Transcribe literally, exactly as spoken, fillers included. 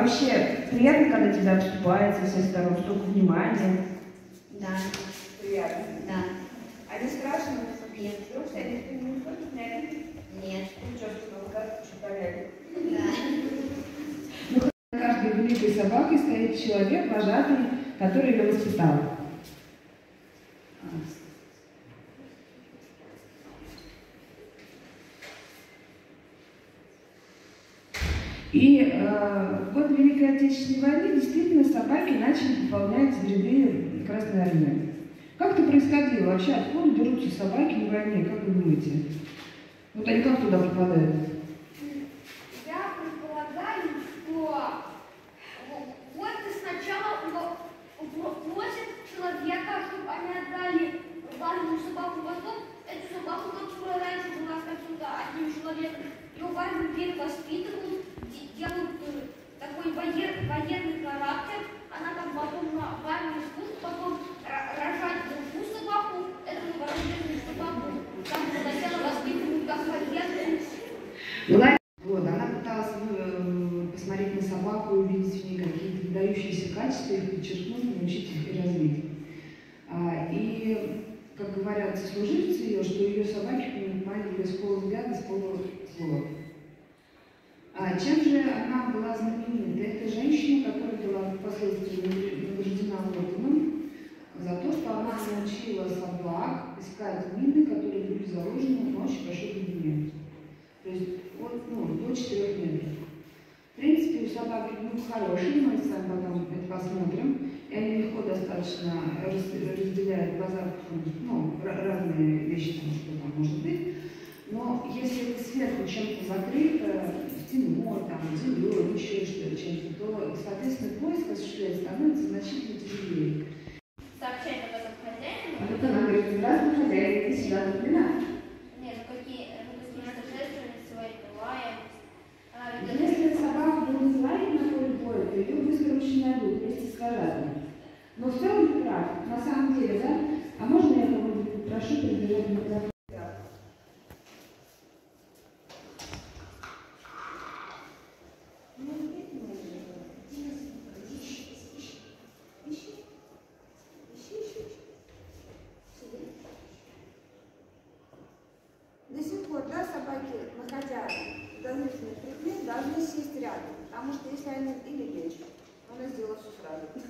вообще приятно, когда тебя обступается со всех сторон, столько внимания? Да. Приятно? Да. А не страшно? Нет. Вдруг тебя никто не хочет нянять? Нет. Ну что, что как читали? Да. Ну, каждой великой собакой стоит человек, вожатый, который ее воспитал. И э, в год Великой Отечественной войны действительно собаки начали пополнять ряды Красной Армии. Как это происходило? Вообще, откуда берутся собаки на войне? Как вы думаете? Вот они как туда попадают? Я предполагаю, что вот сначала просят человека, чтобы они отдали важную собаку, потом эту собаку, которая раньше была каким-то одним человеком, ее в армию перевоспитывают, делают такой воен, военный характер, она там потом на в армию служит, потом рожать другую собаку, эту вооруженную собаку, там сначала воспитывают как военную. Вот, она пыталась ну, посмотреть на собаку, увидеть в ней какие-то выдающиеся качества, их подчеркнуть, научить их и развить. А, и, как говорят сослуживцы ее, что ее собаки понимали ее с полувзгляда, с полуслова. А чем же она была знаменита? Это женщина, которая была впоследствии награждена орденом за то, что она научила собак искать мины, которые были заложены на очень большой глубине. То есть вот, ну, до четырёх метров. В принципе, у собак ну, хорошие, мы с вами потом это посмотрим. И они легко достаточно разделяют по запаху ну, разные вещи, что там может быть. Но если это сверху чем-то закрыто, стеной, там, землей, еще что-то, чем-то, то, соответственно, поиск осуществлять становится значительно тяжелее. Сообщать об этом хозяину? А вот она говорит, здравствуй, хозяин, иди сюда, например. Нет, ну какие, ну какие торжественные свои бывают. Если собака будет лаять на поле боя, то ее быстро очень найдут вместе с вожатым. Но в целом ты прав, на самом деле, да? А можно я кого-нибудь попрошу прибежать на микрофон? До сих пор, да, собаки, находя дознательный предмет, должны сесть рядом, потому что если они или лечь, она сделала все сразу.